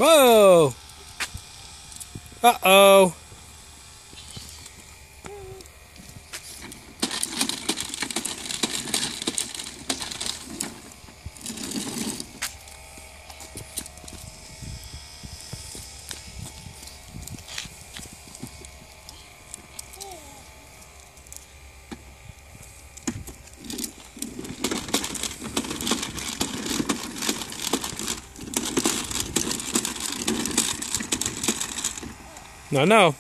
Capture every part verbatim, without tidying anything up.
Whoa! Uh-oh! No, no.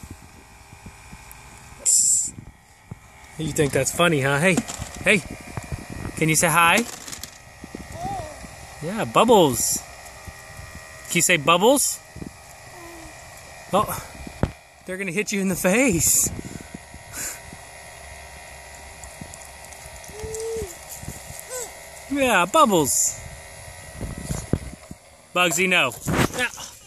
You think that's funny, huh? Hey, hey. Can you say hi? Yeah, Bubbles. Can you say Bubbles? Oh, they're gonna hit you in the face. Yeah, Bubbles. Bugsy, no. Ah.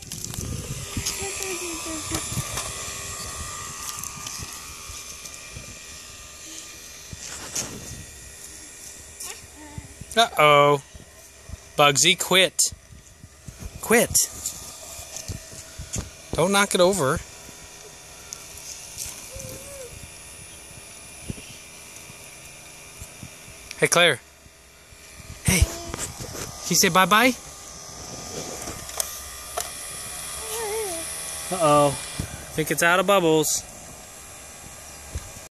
Uh-oh. Bugsy, quit. Quit. Don't knock it over. Hey, Claire. Hey. Can you say bye-bye? Uh-oh. I think it's out of Bubbles.